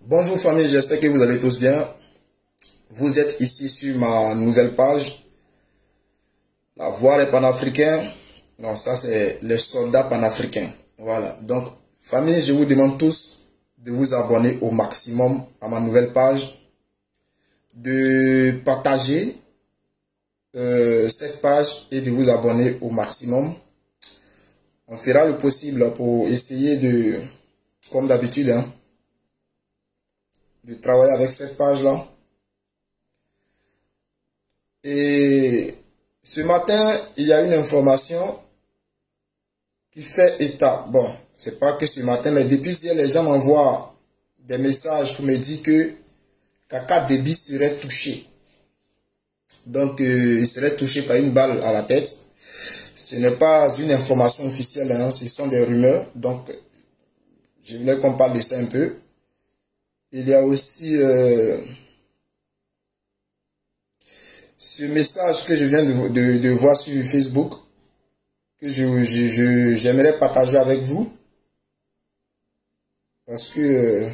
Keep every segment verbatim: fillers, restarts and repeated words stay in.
Bonjour famille, j'espère que vous allez tous bien. Vous êtes ici sur ma nouvelle page. La voix des panafricains. Non, ça c'est les soldats panafricains. Voilà. Donc, famille, je vous demande tous de vous abonner au maximum à ma nouvelle page. De partager euh, cette page et de vous abonner au maximum. On fera le possible pour essayer de, comme d'habitude, hein, de travailler avec cette page-là. Et ce matin, il y a une information qui fait état. Bon, c'est pas que ce matin, mais depuis hier, les gens m'envoient des messages pour me dire que Kaka Déby serait touché. Donc, euh, il serait touché par une balle à la tête. Ce n'est pas une information officielle, hein, ce sont des rumeurs. Donc, je voulais qu'on parle de ça un peu. Il y a aussi euh, ce message que je viens de, de, de voir sur Facebook, que je, je, je, j'aimerais partager avec vous. Parce que... Euh,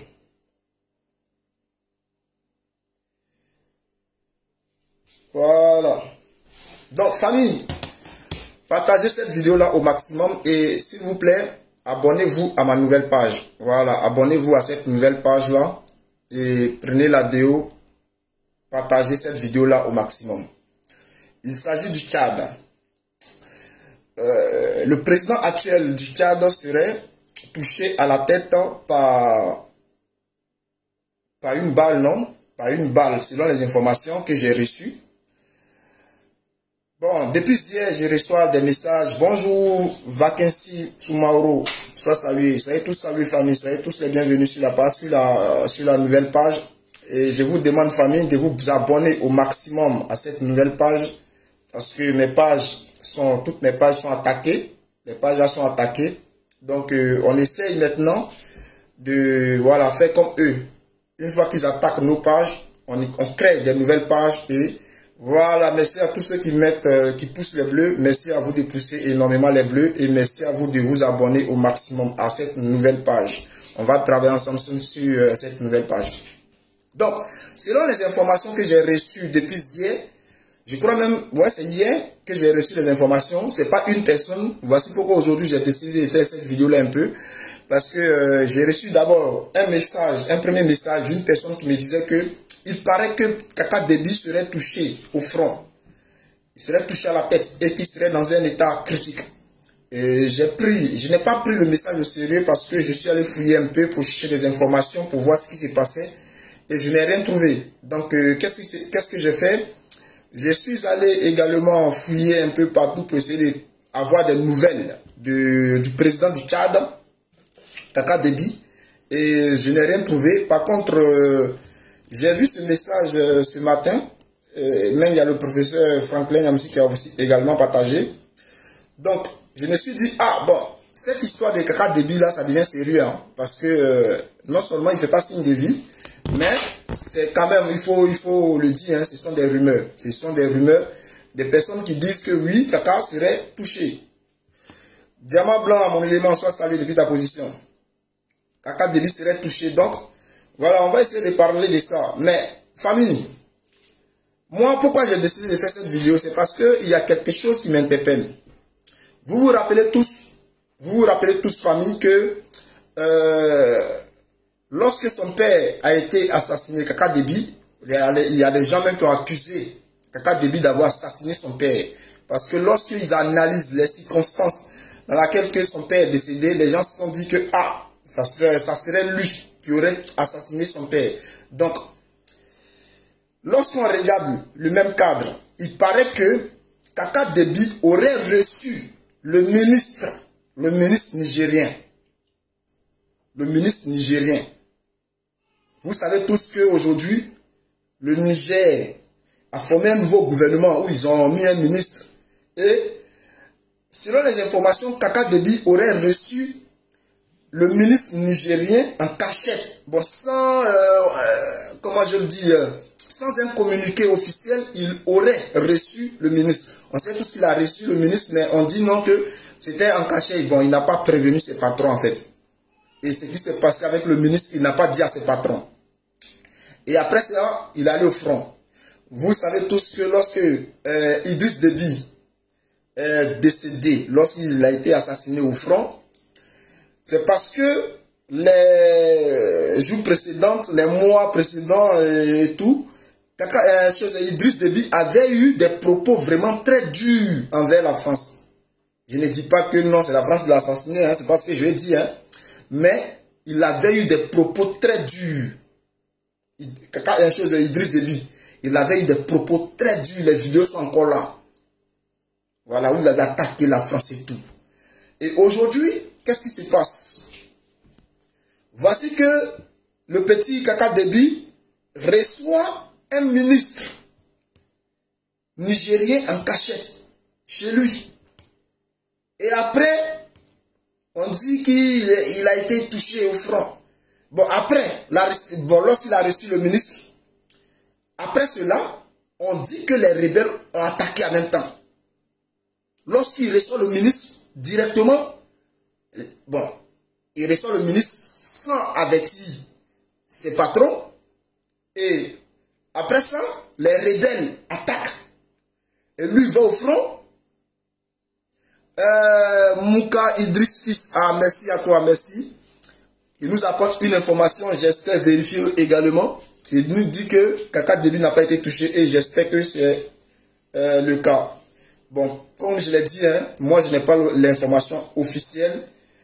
voilà. Donc, famille, partagez cette vidéo-là au maximum et s'il vous plaît, abonnez-vous à ma nouvelle page. Voilà, abonnez-vous à cette nouvelle page-là et prenez la vidéo, partagez cette vidéo-là au maximum. Il s'agit du Tchad. Euh, le président actuel du Tchad serait touché à la tête par, par une balle, non? Par une balle, selon les informations que j'ai reçues. Bon, depuis hier, je reçois des messages. Bonjour, Vakensi Soumaoro. Sois salué. Soyez tous salués, famille. Soyez tous les bienvenus sur la page, sur la, sur la nouvelle page. Et je vous demande, famille, de vous abonner au maximum à cette nouvelle page. Parce que mes pages sont, toutes mes pages sont attaquées. Les pages sont attaquées. Donc, euh, on essaye maintenant de, voilà, faire comme eux. Une fois qu'ils attaquent nos pages, on, on crée des nouvelles pages et voilà, merci à tous ceux qui mettent, euh, qui poussent les bleus. Merci à vous de pousser énormément les bleus et merci à vous de vous abonner au maximum à cette nouvelle page. On va travailler ensemble sur euh, cette nouvelle page. Donc, selon les informations que j'ai reçues depuis hier, je crois même, ouais, c'est hier que j'ai reçu les informations. C'est pas une personne. Voici pourquoi aujourd'hui j'ai décidé de faire cette vidéo-là un peu. Parce que euh, j'ai reçu d'abord un message, un premier message d'une personne qui me disait que il paraît que Kaka Déby serait touché au front. Il serait touché à la tête et qu'il serait dans un état critique. Et j'ai pris, je n'ai pas pris le message au sérieux parce que je suis allé fouiller un peu pour chercher des informations, pour voir ce qui s'est passé. Et je n'ai rien trouvé. Donc, euh, qu'est-ce que, qu'est-ce que j'ai fait? Je suis allé également fouiller un peu partout pour essayer d'avoir des nouvelles de, du président du Tchad, Kaka Déby. Et je n'ai rien trouvé. Par contre... Euh, j'ai vu ce message euh, ce matin, euh, même il y a le professeur Franklin Yamsi qui a aussi également partagé. Donc, je me suis dit, ah bon, cette histoire de Kaka Déby là, ça devient sérieux, hein, parce que euh, non seulement il ne fait pas signe de vie, mais c'est quand même, il faut, il faut le dire, hein, ce sont des rumeurs. Ce sont des rumeurs des personnes qui disent que oui, Kaka serait touché. Diamant blanc à mon élément, soit salué depuis ta position. Kaka Déby serait touché, donc... Voilà, on va essayer de parler de ça. Mais, famille, moi, pourquoi j'ai décidé de faire cette vidéo? C'est parce qu'il y a quelque chose qui m'interpelle. Vous vous rappelez tous, vous vous rappelez tous, famille, que euh, lorsque son père a été assassiné, Kaka Déby, il y a, il y a des gens même qui ont accusé Kaka Déby d'avoir assassiné son père. Parce que lorsqu'ils analysent les circonstances dans lesquelles son père est décédé, les gens se sont dit que, ah, ça serait, ça serait lui qui aurait assassiné son père. Donc, lorsqu'on regarde le même cadre, il paraît que Kaka Déby aurait reçu le ministre, le ministre nigérien. Le ministre nigérien. Vous savez tous qu'aujourd'hui, le Niger a formé un nouveau gouvernement où ils ont mis un ministre. Et selon les informations, Kaka Déby aurait reçu le ministre nigérien en cachette, bon, sans, euh, euh, comment je le dis, euh, sans un communiqué officiel, il aurait reçu le ministre. On sait tout ce qu'il a reçu, le ministre, mais on dit non que c'était en cachette. Bon, il n'a pas prévenu ses patrons en fait. Et ce qui s'est passé avec le ministre, il n'a pas dit à ses patrons. Et après ça, il allait au front. Vous savez tous que lorsque euh, Idriss Déby est décédé, lorsqu'il a été assassiné au front, c'est parce que les jours précédents, les mois précédents et tout, Kaka, euh, Idriss Déby avait eu des propos vraiment très durs envers la France. Je ne dis pas que non, c'est la France qui l'a assassiné, hein, c'est pas ce que je dis, hein, mais il avait eu des propos très durs. Kaka, une chose, Idriss Déby, il avait eu des propos très durs, les vidéos sont encore là. Voilà, où il avait attaqué la France et tout. Et aujourd'hui, qu'est-ce qui se passe? Voici que le petit Kaka Déby reçoit un ministre nigérien en cachette chez lui. Et après, on dit qu'il il a été touché au front. Bon, après, bon, lorsqu'il a reçu le ministre, après cela, on dit que les rebelles ont attaqué en même temps. Lorsqu'il reçoit le ministre directement, bon, il reçoit le ministre sans avertir ses patrons. Et après ça, les rebelles attaquent. Et lui va au front. Euh, Mouka Idriss Fils, ah merci à toi, merci. Il nous apporte une information, j'espère vérifier également. Il nous dit que Kaka Déby n'a pas été touché et j'espère que c'est euh, le cas. Bon, comme je l'ai dit, hein, moi je n'ai pas l'information officielle.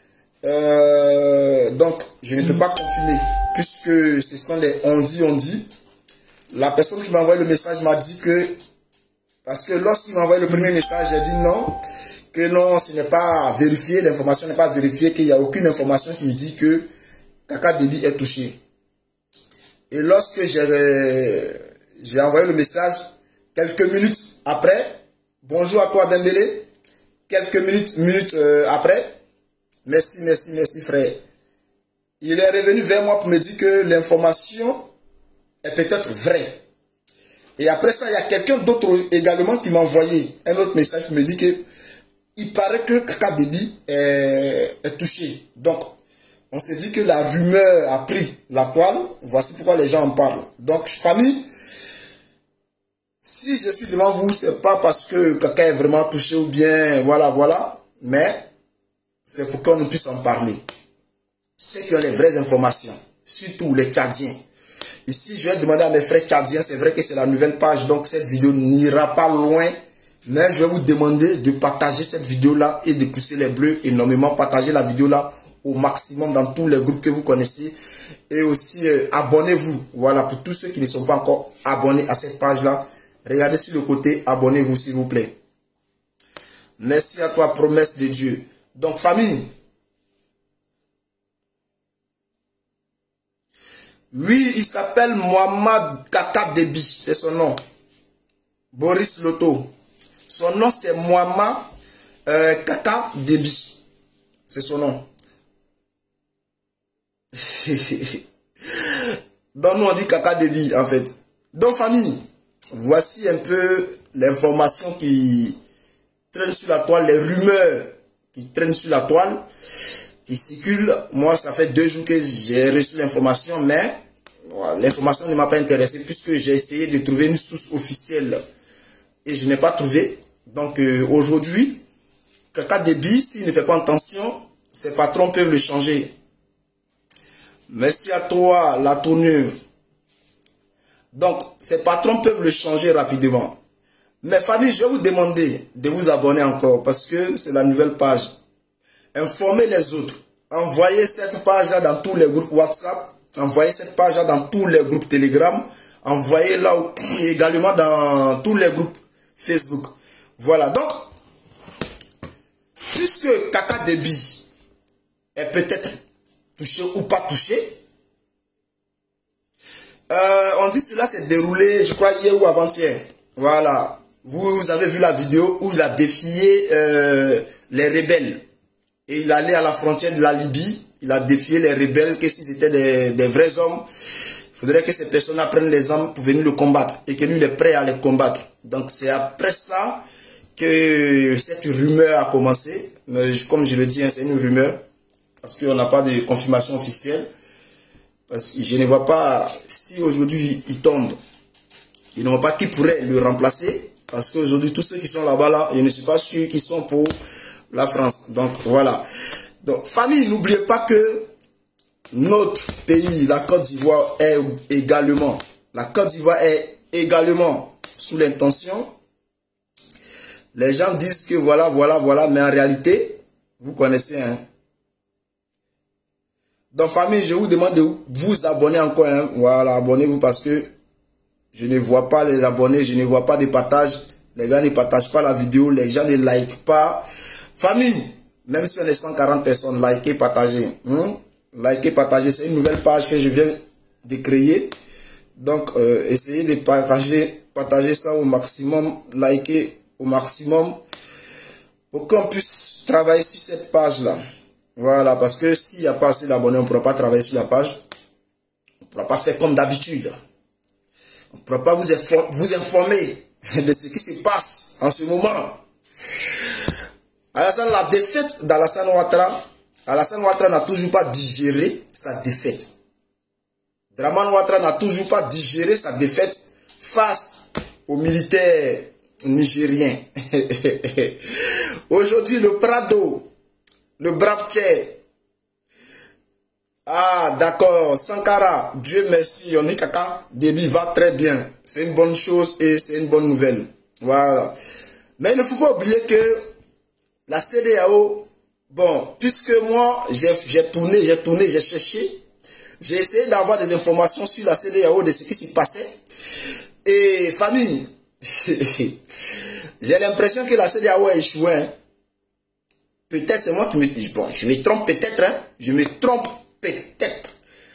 Euh, donc, je ne peux pas confirmer puisque ce sont les on dit, on dit. La personne qui m'a envoyé le message m'a dit que, parce que lorsqu'il m'a envoyé le premier message, j'ai dit non, que non, ce n'est pas vérifié, l'information n'est pas vérifiée, qu'il n'y a aucune information qui dit que Kaka Déby est touché. Et lorsque j'ai envoyé le message, quelques minutes après, bonjour à toi Dembélé, quelques minutes, minutes euh, après, merci, merci, merci frère. Il est revenu vers moi pour me dire que l'information est peut-être vraie. Et après ça, il y a quelqu'un d'autre également qui m'a envoyé un autre message qui me dit que il paraît que Kaka Déby est, est touché. Donc, on s'est dit que la rumeur a pris la toile. Voici pourquoi les gens en parlent. Donc, famille, si je suis devant vous, c'est pas parce que Kaka est vraiment touché ou bien, voilà, voilà. Mais, c'est pour qu'on puisse en parler. Ceux qui ont les vraies informations, surtout les Tchadiens. Ici, je vais demander à mes frères Tchadiens, c'est vrai que c'est la nouvelle page, donc cette vidéo n'ira pas loin. Mais je vais vous demander de partager cette vidéo-là et de pousser les bleus énormément. Partager la vidéo-là au maximum dans tous les groupes que vous connaissez. Et aussi, euh, abonnez-vous. Voilà, pour tous ceux qui ne sont pas encore abonnés à cette page-là. Regardez sur le côté, abonnez-vous s'il vous plaît. Merci à toi, promesse de Dieu. Donc, famille. Oui, il s'appelle Mohamed Kaka Déby, c'est son nom. Boris Loto. Son nom, c'est Mohamed euh, Kaka Déby. C'est son nom. Donc, nous, on dit Kaka Déby, en fait. Donc, famille, voici un peu l'information qui traîne sur la toile, les rumeurs qui traînent sur la toile, qui circulent. Moi, ça fait deux jours que j'ai reçu l'information, mais voilà, l'information ne m'a pas intéressé puisque j'ai essayé de trouver une source officielle et je n'ai pas trouvé. Donc, euh, aujourd'hui, Kaka Déby, s'il ne fait pas attention, ses patrons peuvent le changer. Merci à toi, la tournure. Donc, ses patrons peuvent le changer rapidement. Mais famille, je vais vous demander de vous abonner encore parce que c'est la nouvelle page. Informez les autres. Envoyez cette page-là dans tous les groupes WhatsApp. Envoyez cette page-là dans tous les groupes Telegram. Envoyez-la également dans tous les groupes Facebook. Voilà. Donc, puisque Kaka Déby est peut-être touché ou pas touché, euh, on dit que cela s'est déroulé, je crois, hier ou avant-hier. Voilà. Vous avez vu la vidéo où il a défié euh, les rebelles. Et il allait à la frontière de la Libye. Il a défié les rebelles, que s'ils étaient des, des vrais hommes, il faudrait que ces personnes prennent les armes pour venir le combattre. Et que lui, il est prêt à les combattre. Donc c'est après ça que cette rumeur a commencé. Mais comme je le dis, hein, c'est une rumeur. Parce qu'on n'a pas de confirmation officielle. Parce que je ne vois pas, si aujourd'hui il tombe, je ne vois pas qui pourrait le remplacer. Parce qu'aujourd'hui, tous ceux qui sont là-bas, là, je ne suis pas sûr qu'ils sont pour la France. Donc, voilà. Donc, famille, n'oubliez pas que notre pays, la Côte d'Ivoire, est également, la Côte d'Ivoire est également sous l'intention. Les gens disent que voilà, voilà, voilà, mais en réalité, vous connaissez, hein. Donc, famille, je vous demande de vous abonner encore, hein. Voilà, abonnez-vous parce que je ne vois pas les abonnés, je ne vois pas de partage. Les gars ne partagent pas la vidéo, les gens ne likent pas. Famille, même si on est cent quarante personnes, likez, partagez. Hein? Likez, partagez. C'est une nouvelle page que je viens de créer. Donc, euh, essayez de partager, partager ça au maximum, likez au maximum pour qu'on puisse travailler sur cette page-là. Voilà, parce que s'il n'y a pas assez d'abonnés, on ne pourra pas travailler sur la page. On ne pourra pas faire comme d'habitude. On ne pourra pas vous, inform vous informer de ce qui se passe en ce moment. Alassane, la défaite d'Alassane Ouattara, Alassane Ouattara n'a toujours pas digéré sa défaite. Draman Ouattara n'a toujours pas digéré sa défaite face aux militaires nigériens. Aujourd'hui, le Prado, le brave Tché, ah, d'accord, Sankara, Dieu merci, on est caca, début va très bien. C'est une bonne chose et c'est une bonne nouvelle. Voilà. Mais il ne faut pas oublier que la C D A O, bon, puisque moi, j'ai tourné, j'ai tourné, j'ai cherché, j'ai essayé d'avoir des informations sur la C D A O, de ce qui s'y passait. Et famille, j'ai l'impression que la C D A O a échoué. Hein. Peut-être c'est moi qui me dis, bon, je me trompe peut-être, hein, je me trompe. Peut-être.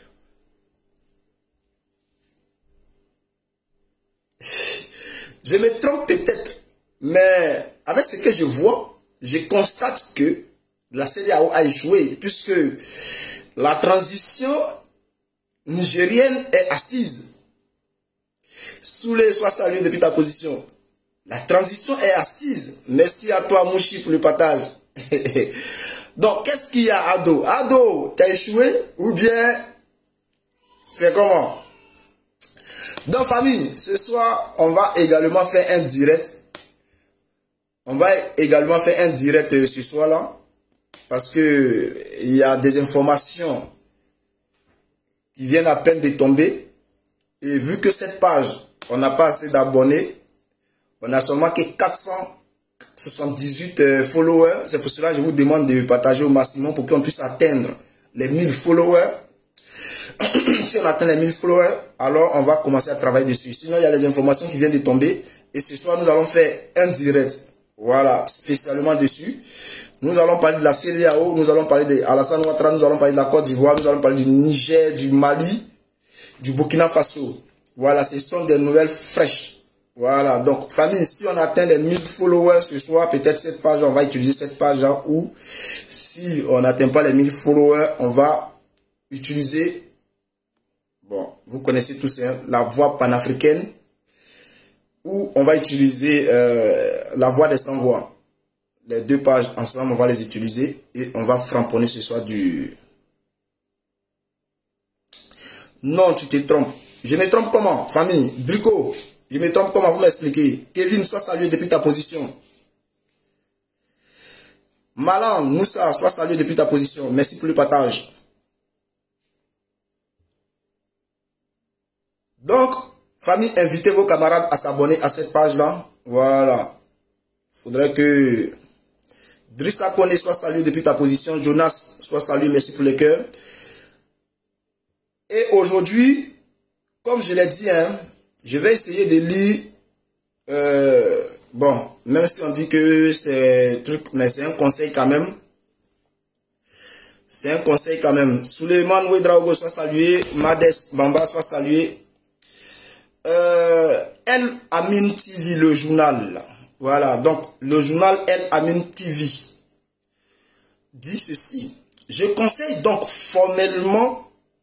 Je me trompe peut-être. Mais avec ce que je vois, je constate que la C D A O a échoué. Puisque la transition nigérienne est assise. Sous les sois salués depuis ta position. La transition est assise. Merci à toi, Mouchi, pour le partage. Donc, qu'est-ce qu'il y a, Ado? Ado, t'as échoué ou bien c'est comment? Donc, famille, ce soir, on va également faire un direct. On va également faire un direct ce soir-là. Parce que il y a des informations qui viennent à peine de tomber. Et vu que cette page, on n'a pas assez d'abonnés, on a seulement que quatre cent soixante-dix-huit euh, followers. C'est pour cela que je vous demande de partager au maximum pour qu'on puisse atteindre les mille followers. Si on atteint les mille followers, alors on va commencer à travailler dessus. Sinon, il y a les informations qui viennent de tomber. Et ce soir, nous allons faire un direct. Voilà, spécialement dessus. Nous allons parler de la C D A O, nous allons parler de Alassane Ouattara, nous allons parler de la Côte d'Ivoire, nous allons parler du Niger, du Mali, du Burkina Faso. Voilà, ce sont des nouvelles fraîches. Voilà, donc famille, si on atteint les mille followers ce soir, peut-être cette page, on va utiliser cette page-là, ou si on n'atteint pas les mille followers, on va utiliser, bon, vous connaissez tous, hein, la voix panafricaine, ou on va utiliser euh, la voix des sans-voix. Les deux pages ensemble, on va les utiliser et on va framponner ce soir du... Non, tu te trompes. Je me trompe comment, famille? Drico, je me trompe comment? Vous m'expliquez. Kevin, sois salué depuis ta position. Malan, Moussa, sois salué depuis ta position. Merci pour le partage. Donc, famille, invitez vos camarades à s'abonner à cette page-là. Voilà. Il faudrait que Drissa Kone soit salué depuis ta position. Jonas, soit salué. Merci pour le cœur. Et aujourd'hui, comme je l'ai dit, hein, je vais essayer de lire, euh, bon, même si on dit que c'est truc, mais c'est un conseil quand même. C'est un conseil quand même. Suleiman Ouedraogo soit salué, Mades Bamba soit salué. Euh, El Amin T V, le journal, là. Voilà, donc le journal El Amin T V dit ceci. Je conseille donc formellement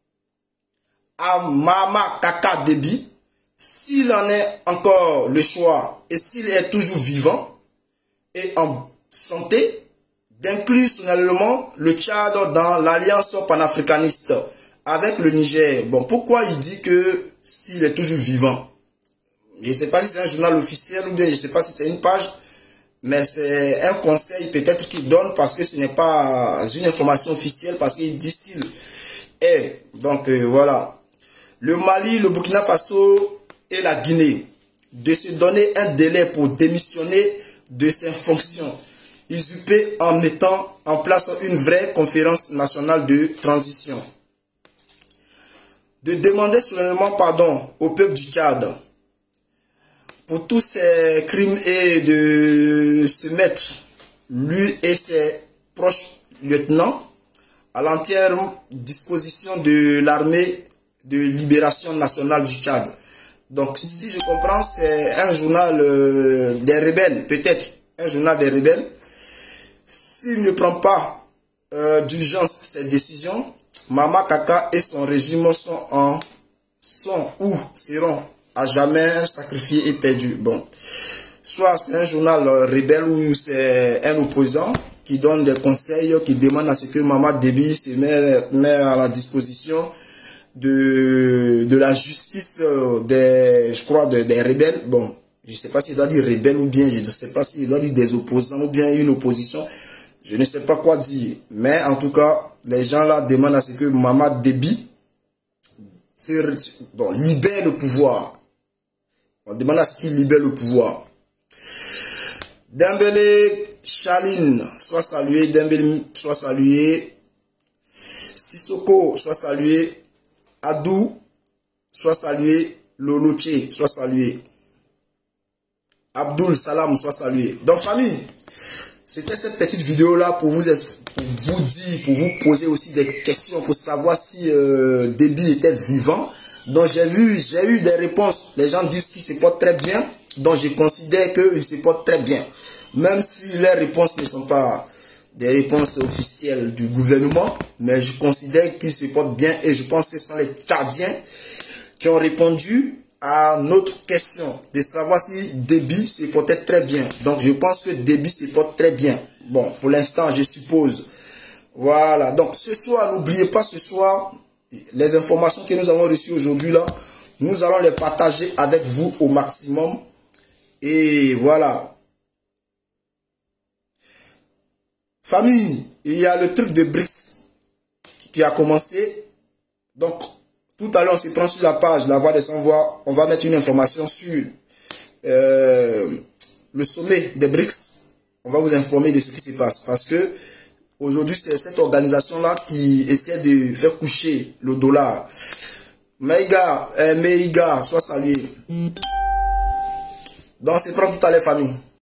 à Mama Kaka Déby, s'il en est encore le choix et s'il est toujours vivant et en santé, d'inclure solennellement le Tchad dans l'alliance panafricaniste avec le Niger. Bon, pourquoi il dit que s'il est toujours vivant? Je ne sais pas si c'est un journal officiel ou bien je ne sais pas si c'est une page, mais c'est un conseil peut-être qu'il donne parce que ce n'est pas une information officielle, parce qu'il dit s'il est. Donc euh, voilà. Le Mali, le Burkina Faso et la Guinée de se donner un délai pour démissionner de ses fonctions usurpées en mettant en place une vraie conférence nationale de transition. De demander solennellement pardon au peuple du Tchad pour tous ces crimes et de se mettre, lui et ses proches lieutenants, à l'entière disposition de l'armée de libération nationale du Tchad. Donc, si je comprends, c'est un journal euh, des rebelles, peut-être un journal des rebelles. S'il ne prend pas euh, d'urgence cette décision, Mama Kaka et son régime sont en sont ou seront à jamais sacrifiés et perdus. Bon, soit c'est un journal euh, rebelle ou c'est un opposant qui donne des conseils, qui demande à ce que Mama Déby se met, met à la disposition de, de la justice des, je crois, de, des rebelles. Bon, je ne sais pas s'il doit dire rebelle ou bien, je ne sais pas s'il doit dire des opposants ou bien une opposition. Je ne sais pas quoi dire. Mais en tout cas, les gens là demandent à ce que Mama Déby bon, libère le pouvoir. On demande à ce qu'il libère le pouvoir. Dembélé, Chaline, soit salué. Dembélé, soit salué. Sissoko, soit salué. Adou, soit salué. Loloche, soit salué. Abdul Salam, soit salué. Donc, famille, c'était cette petite vidéo-là pour vous, pour vous dire, pour vous poser aussi des questions, pour savoir si euh, Déby était vivant. Donc, j'ai vu, j'ai eu des réponses. Les gens disent qu'il se porte très bien. Donc, je considère qu'il se porte très bien. Même si les réponses ne sont pas des réponses officielles du gouvernement, mais je considère qu'il se porte bien et je pense que ce sont les Tchadiens qui ont répondu à notre question de savoir si Déby se portait très bien. Donc, je pense que Déby se porte très bien. Bon, pour l'instant, je suppose. Voilà. Donc, ce soir, n'oubliez pas ce soir, les informations que nous avons reçues aujourd'hui là, nous allons les partager avec vous au maximum. Et voilà. Famille, il y a le truc de B R I C S qui a commencé. Donc, tout à l'heure, on se prend sur la page La Voix des Sans Voix. On va mettre une information sur euh, le sommet des B R I C S. On va vous informer de ce qui se passe. Parce que aujourd'hui, c'est cette organisation-là qui essaie de faire coucher le dollar. Maïga, euh, Maïga, sois salué. Donc, on se prend tout à l'heure, famille.